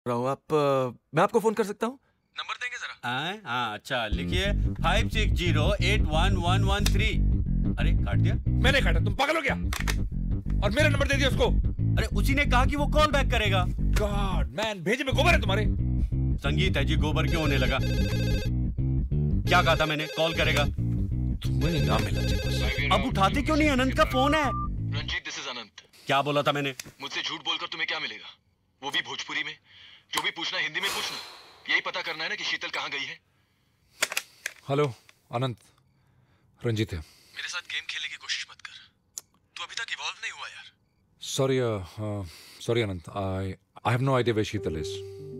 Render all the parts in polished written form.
रहा हूँ आप मैं आपको फोन कर सकता हूँ? नंबर देंगे जरा। हाँ अच्छा लिखिए 56081113। अरे काट दिया? मैंने काटा, तुम पागल हो गया? और मेरा नंबर दे दिया उसको। अरे उसी ने कहा कि वो कॉल बैक करेगा। गॉड मैन, भेजे में गोबर है तुम्हारे। संगीत है जी, गोबर क्यों होने लगा? क्या कहा था मैंने? कॉल करेगा। तुम्हें ना मिला चाहिए। अब उठाते क्यों नहीं? अनंत का फोन है। Ranjeet, this is Anant. क्या बोला था मैंने? मुझसे झूठ बोलकर तुम्हें क्या मिलेगा? वो भी भोजपुरी में। जो भी पूछना हिंदी में पूछना। यही पता करना है ना कि शीतल कहाँ गई है। हेलो अनंत, रंजीत है। मेरे साथ गेम खेलने की कोशिश मत कर। तू अभी तक इवॉल्व नहीं हुआ यार। Sorry Anant, I have no idea where Sheetal is.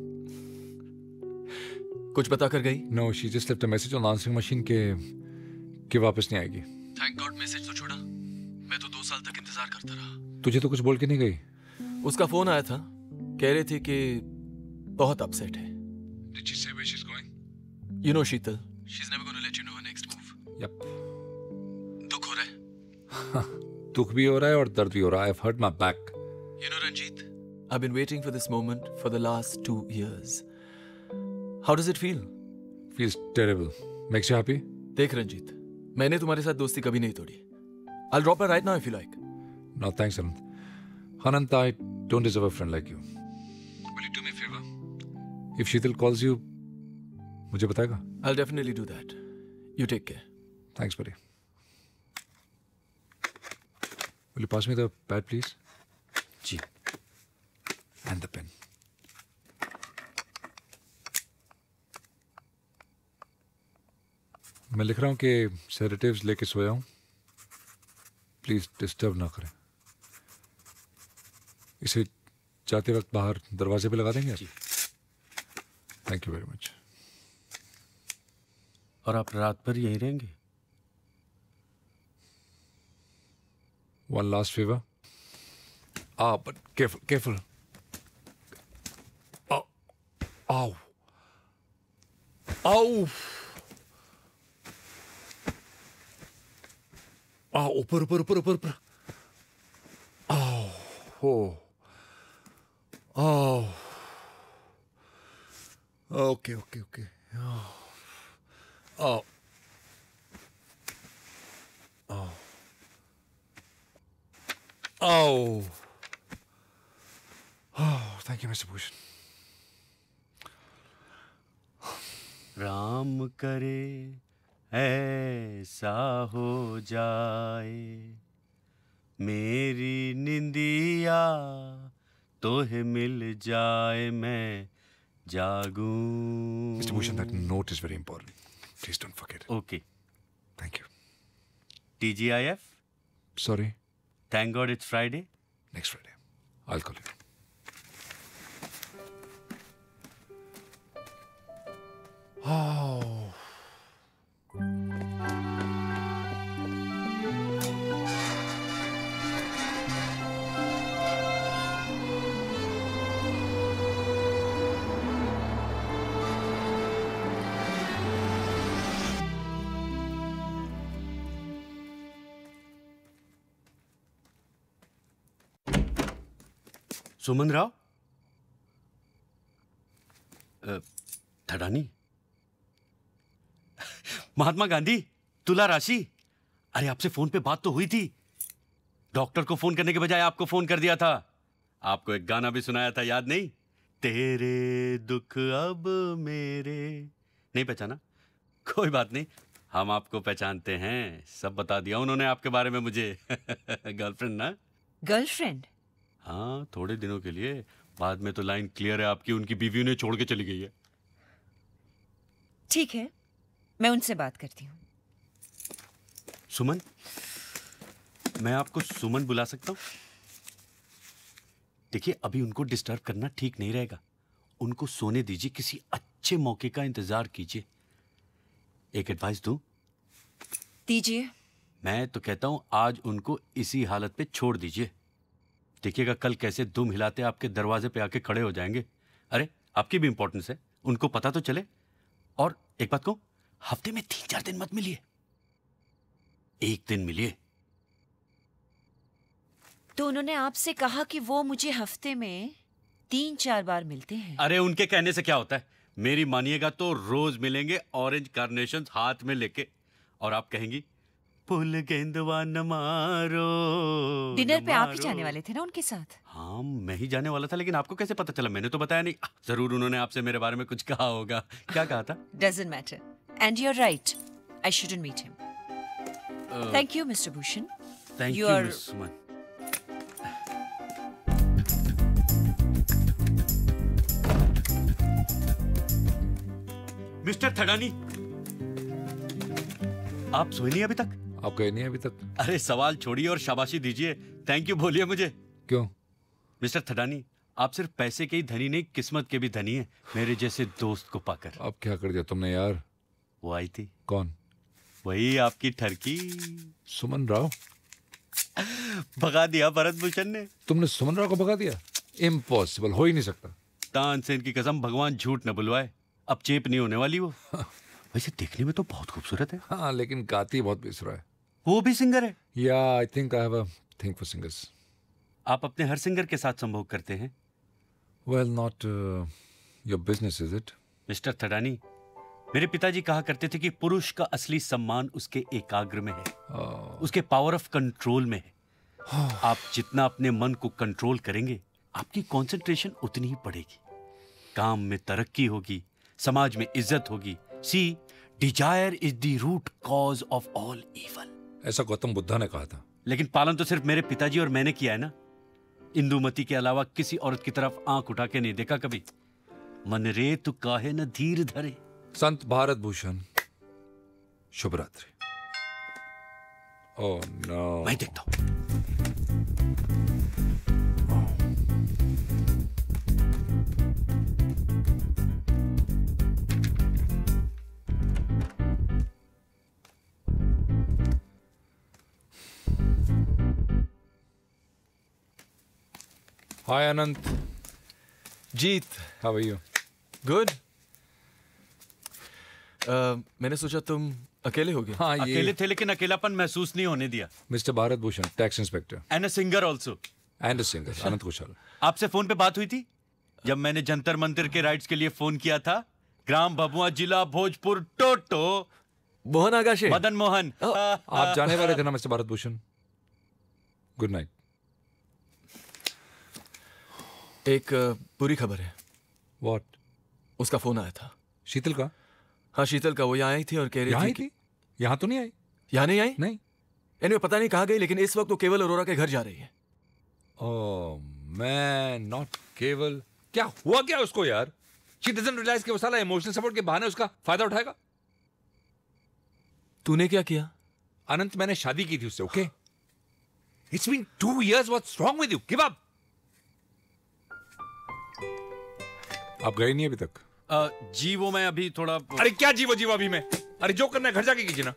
कुछ बता कर गई? No, she just left a message on answering machine के वापस नहीं आएगी। थैंक गॉड मैसेज तो छोड़ा। मैं तो 2 साल तक इंतजार करता रहा। तुझे तो कुछ बोल के नहीं गई? उसका फोन आया था, कह रही थी कि बहुत अपसेट है। Did she say where she's going? You know Sheetal, she's never going to let you know her next move. Yep. दुख हो रहा है? दुख भी हो रहा है और दर्द भी हो रहा है। I've hurt my back. You know Ranjit, I've been waiting for this moment for the last 2 years. How does it feel? Feels terrible. Makes you happy? देख रंजीत, मैंने तुम्हारे साथ दोस्ती कभी नहीं तोड़ी। I'll drop her right now if you like. No, thanks Anant. Anant, I don't deserve a friend like you. Will you do me a favor? If Sheetal calls you, मुझे बताएगा? I'll definitely do that. You take care. Thanks, buddy. Will you pass me the pad, please? Ji. And the pen. मैं लिख रहा हूँ कि sedatives लेके सोया हूँ। Please disturb ना करें। इसे जाते वक्त बाहर दरवाजे पे लगा देंगे? Thank you very much. और आप रात भर यहीं रहेंगे? One last favor. But careful. Ow. Ow. ऊपर. Okay. Thank you, Mr. Bhushan. Ram करे ऐसा हो जाए, मेरी निंदिया तोहे मिल जाए, मैं जागूं। Mr. Bhushan, that note is very important. Please don't forget it. Okay. Thank you. TGIF? Sorry. Thank God it's Friday. Next Friday. I'll call you. सुमन राव? थडानी? महात्मा गांधी? तुला राशि? अरे आपसे फोन पे बात तो हुई थी। डॉक्टर को फोन करने के बजाय आपको फोन कर दिया था। आपको एक गाना भी सुनाया था, याद नहीं? तेरे दुख अब मेरे। नहीं पहचाना? कोई बात नहीं, हम आपको पहचानते हैं। सब बता दिया उन्होंने आपके बारे में मुझे। गर्लफ्रेंड ना? गर्लफ्रेंड? हाँ, थोड़े दिनों के लिए। बाद में तो लाइन क्लियर है आपकी, उनकी बीवी ने छोड़ के चली गई है। ठीक है, मैं उनसे बात करती हूँ। सुमन, मैं आपको सुमन बुला सकता हूँ? देखिए, अभी उनको डिस्टर्ब करना ठीक नहीं रहेगा। उनको सोने दीजिए, किसी अच्छे मौके का इंतजार कीजिए। एक एडवाइस दूं? दीजिए। मैं तो कहता हूं आज उनको इसी हालत पे छोड़ दीजिए। देखिएगा कल कैसे दुम हिलाते आपके दरवाजे पे आके खड़े हो जाएंगे। अरे आपकी भी इंपॉर्टेंस है, उनको पता तो चले। और एक बात कहूं, हफ्ते में 3-4 दिन मत मिलिए, एक दिन मिलिए। तो उन्होंने आपसे कहा कि वो मुझे हफ्ते में 3-4 बार मिलते हैं। अरे उनके कहने से क्या होता है, मेरी मानिएगा तो रोज मिलेंगे ऑरेंज कार्नेशन हाथ में लेके, और आप कहेंगी फूल गेंदवा न मारो। डिनर पे आप ही जाने वाले थे ना उनके साथ? हाँ मैं ही जाने वाला था, लेकिन आपको कैसे पता चला? मैंने तो बताया नहीं। जरूर उन्होंने आपसे मेरे बारे में कुछ कहा होगा। क्या कहा था? Doesn't matter. And you're right. I shouldn't meet him. Thank you, Mr. Bhushan. Thank you You're- miss Suman. Mister Thadani, आप सोए नहीं अभी तक? आप गए नहीं अभी तक? अरे सवाल छोड़िए और शाबाशी दीजिए, थैंक यू बोलिए मुझे। क्यों? मिस्टर थडानी, आप सिर्फ पैसे के ही धनी नहीं, किस्मत के भी धनी हैं, मेरे जैसे दोस्त को पाकर। अब क्या कर दिया तुमने यार? वो आई थी, कौन? वही आपकी ठरकी। सुमन राव? भगा दिया भरत भूषण ने। तुमने सुमन राव को भगा दिया? इम्पॉसिबल, हो ही नहीं सकता। तानसेन की कसम, भगवान झूठ न बुलवाए, अब चेप नहीं होने वाली वो। वैसे देखने में तो बहुत खूबसूरत है। हाँ, लेकिन गाती बहुत बेसुरा है। वो भी सिंगर है? या I think I have a thing for singers. आप अपने हर सिंगर के साथ संभोग करते हैं? Well, not your business is it? Mister Thadani, मेरे पिताजी कहा करते थे कि पुरुष का असली सम्मान उसके एकाग्र में है, उसके पावर ऑफ कंट्रोल में है। आप जितना अपने मन को कंट्रोल करेंगे, आपकी कंसंट्रेशन उतनी ही बढ़ेगी, काम में तरक्की होगी, समाज में इज्जत होगी। See, desire is the root cause of all evil. ऐसा गौतम बुद्धा ने कहा था। लेकिन पालन तो सिर्फ मेरे पिताजी और मैंने किया है ना। इंदुमती के अलावा किसी औरत की तरफ आंख उठा के नहीं देखा कभी। मन रे तू काहे न धीर धरे। संत भारत भूषण, शुभ रात्रि। Oh no. मैं देखता हूं। Hi Anant, Jeet, how are you? Good. मैंने सोचा तुम अकेले होगे। हाँ, अकेले ये थे, लेकिन अकेलापन महसूस नहीं होने दिया। Mister Bharat Bhushan, tax inspector and a singer also. And a singer, Anant Kushal. आपसे फोन पे बात हुई थी जब मैंने जंतर मंतर के राइट्स के लिए फोन किया था। ग्राम भभुआ, जिला भोजपुर, टोटो। मोहन आगाशे। मदन मोहन। आप जाने वाले थे ना mister Bharat Bhushan? Good night. एक बुरी खबर है। व्हाट? उसका फोन आया था। शीतल का? हाँ, शीतल का। वो यहाँ आई थी और कह यहाँ रही आई थी थी? यहाँ तो नहीं आई। यहाँ नहीं आई? नहीं। एनीवे, पता नहीं कहाँ गई, लेकिन इस वक्त वो केवल अरोरा के घर जा रही है। ओह मैन, नॉट केवल। क्या हुआ क्या उसको यार? शी डजंट रियलाइज कि वो साला इमोशनल सपोर्ट के बहाने उसका फायदा उठाएगा। तूने क्या किया? अनंत, मैंने शादी की थी उससे, okay? It's been 2 years, what's wrong with you? Give up. आप गए नहीं अभी तक? जी वो मैं अभी थोड़ा। अरे क्या जीवो जीवो अभी मैं? अरे जो करना है घर जाके कीजिए ना।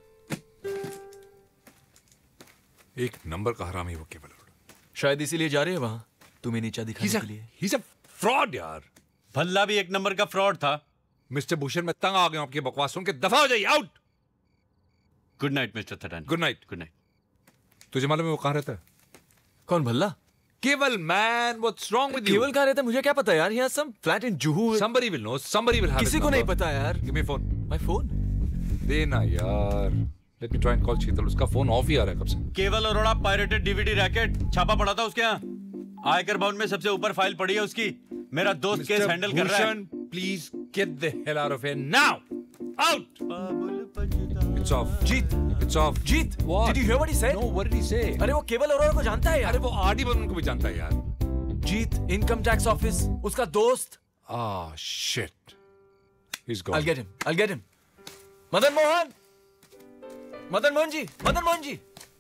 एक नंबर का हरामी वो केवल। शायद इसीलिए जा रहे हैं वहां, तुम्हें नीचा दिखाने के लिए। He's a fraud यार। भल्ला भी एक नंबर का फ्रॉड था। मिस्टर भूषण, मैं तंग आ गया हूं आपकी बकवास सुन के। दफा हो जाइए, out. Good night mister Thadani. Good night. Good night. तुझे मालूम है वो कहाँ रहता है? कौन? Bhalla? Keval man, what's wrong with you? Keval कहाँ रहता है मुझे क्या पता यार। यहाँ some flat in Juhu. Somebody will know, somebody will have किसी his को नहीं number. पता यार। Give me phone. My phone? देना यार। Let me try and call शीतल। उसका फोन ऑफ ही आ रहा है कब से। केवल अरोड़ा पायरेटेड डीवीडी रैकेट छापा पड़ा था उसके यहाँ। आयकर भवन में सबसे ऊपर फाइल पड़ी है उसकी। मेरा दोस्त केस हैंडल कर रहा है। Please get the hell out of here now. Out. It's off. Jeet, It's off. Jeet. What? Did you hear what he said? No, what did he say? अरे वो केवल अरोरा को जानता है यार। अरे वो आरडी बर्मन को भी जानता है यार। जीत, इनकम टैक्स ऑफिस, उसका दोस्त। Ah, shit. He's gone. I'll get him. I'll get him. Madan Mohan, Madan Mohan ji, Madan Mohan ji.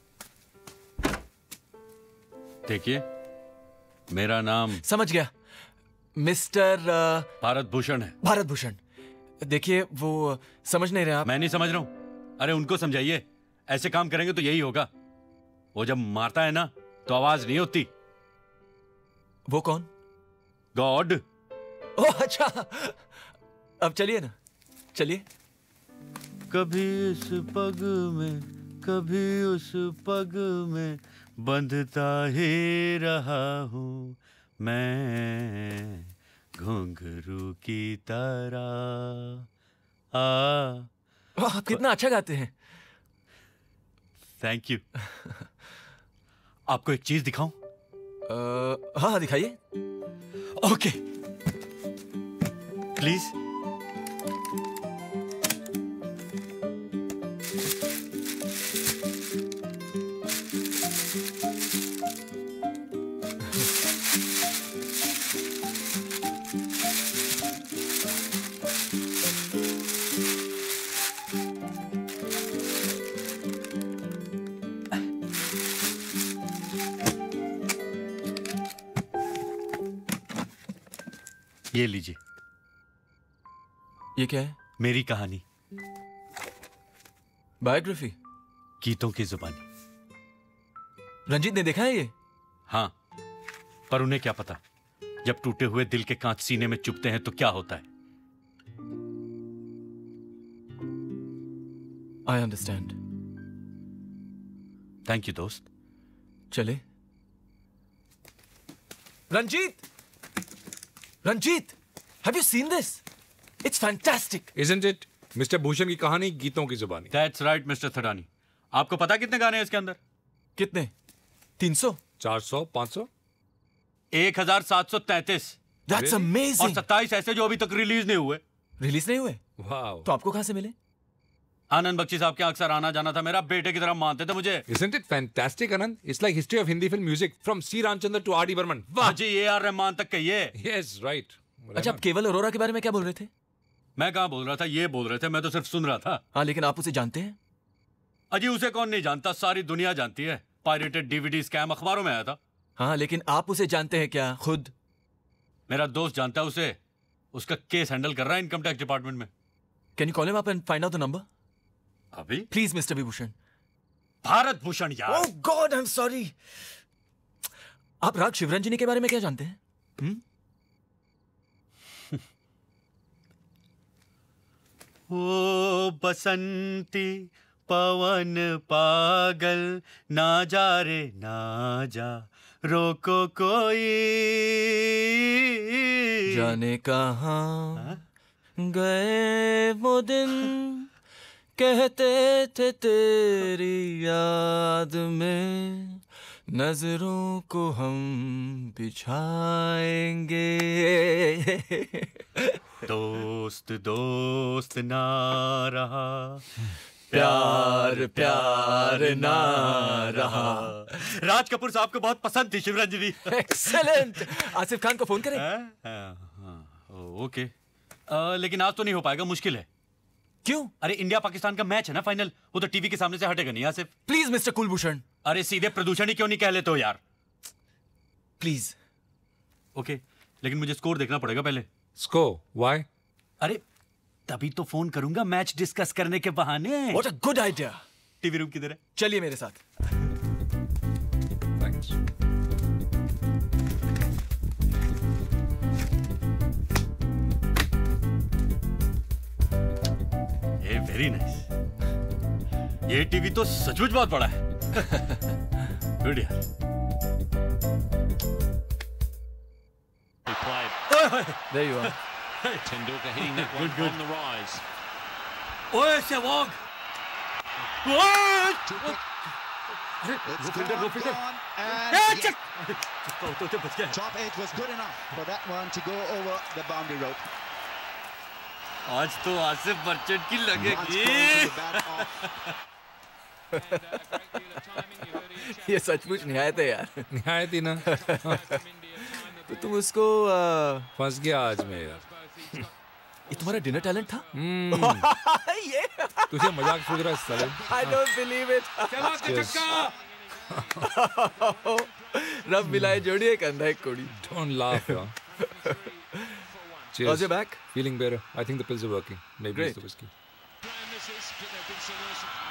देखिए, मेरा नाम समझ गया, मिस्टर भारत भूषण है। भारत भूषण। देखिए, वो समझ नहीं रहे आप। मैं नहीं समझ रहा हूं। अरे उनको समझाइए, ऐसे काम करेंगे तो यही होगा। वो जब मारता है ना तो आवाज नहीं होती। वो कौन? गॉड। ओह अच्छा, अब चलिए ना, चलिए। कभी इस पग में, कभी उस पग में बंधता ही रहा हूँ, मैं घुंघरू की तरह आप कितना अच्छा गाते हैं। Thank you. आपको एक चीज दिखाऊं? हाँ दिखाइए। Okay please. ये लीजिए। ये क्या है? मेरी कहानी, बायोग्राफी। गीतों की जुबानी। रंजीत ने देखा है ये? हाँ, पर उन्हें क्या पता, जब टूटे हुए दिल के कांच सीने में चुभते हैं तो क्या होता है। I understand. थैंक यू दोस्त। चले। Ranjeet! Ranjeet! Have you seen this? It's fantastic! Isn't it? Mister Bhushan की कहानी गीतों की जुबानी। That's right, mister Thadani. आपको पता कितने गाने हैं इसके अंदर? कितने? 300? 400, 500? 1733। That's amazing! और 27 ऐसे जो अभी तक रिलीज नहीं हुए। रिलीज नहीं हुए? वाओ। तो आपको कहां से मिले? आनंद बख्शी साहब के अक्सर आना जाना था, मेरा बेटे की तरह मानते थे मुझे। Isn't it fantastic, Anand? It's like history of Hindi film music from C. Ramchandran to R.D. Burman. वाह जी, A.R. रहमान तक कहिए। Yes, right. अच्छा, आप केवल अरोरा के बारे में क्या बोल रहे थे? मैं कहाँ बोल रहा था, ये बोल रहे थे, मैं तो सिर्फ सुन रहा था। हाँ, लेकिन आप उसे जानते हैं? अजी उसे कौन नहीं जानता, सारी दुनिया जानती है। पायरेटेड डीवीडी स्कैम अखबारों में आया था। हाँ, लेकिन आप उसे जानते हैं क्या खुद? मेरा दोस्त जानता है उसे, उसका केस हैंडल कर रहा है इनकम टैक्स डिपार्टमेंट में। Can you call him up and find out the number? अभी? Please mister Vibhushan. भारत भूषण यार। Oh god, I am sorry. आप राग शिवरंजनी के बारे में क्या जानते हैं? ओ बसंती पवन पागल, ना जा रे ना जा, रोको कोई। जाने कहाँ गए वो दिन, कहते थे तेरी याद में नजरों को हम बिछाएंगे। दोस्त दोस्त ना रहा, प्यार प्यार ना रहा। राज कपूर साहब को बहुत पसंद थी शिवरंजनी। एक्सेलेंट। आसिफ खान को फोन करें? ओके। लेकिन आज तो नहीं हो पाएगा, मुश्किल है। क्यों? अरे इंडिया पाकिस्तान का मैच है ना फाइनल, वो तो टीवी के सामने से हटेगा नहीं आसिफ। Please mister Kulbhushan. अरे सीधे प्रदूषण ही क्यों नहीं कह लेते हो यार? प्लीज। ओके, लेकिन मुझे स्कोर देखना पड़ेगा पहले। Score? Why? अरे तभी तो फोन करूंगा मैच डिस्कस करने के बहाने। What a good idea. TV room किधर है? चलिए मेरे साथ। Thanks. ये वेरी नाइस। ये टीवी तो सचमुच बहुत बड़ा है। गुड यार। There you are. Tendulkar hitting that one on the rise. ओए Sehwag. It's gone, and check. top edge was good enough for that one to go over the boundary rope. आज तो आसिफ मर्चेंट की लगेगी। ये सचमुच निहायत है यार। निहायत ही ना। तो तुम उसको फंस गया आज मैं यार। ये तुम्हारा डिनर टैलेंट था? ये तुझे मजाक सूझ रहा है साले। I don't believe it. रब मिलाए जोड़ी एक अंधा एक कोड़ी। Don't laugh, yaar. Cheers. How's your back? Feeling better. I think the pills are working. Maybe Great. it's the whiskey. Graham misses, but there have been some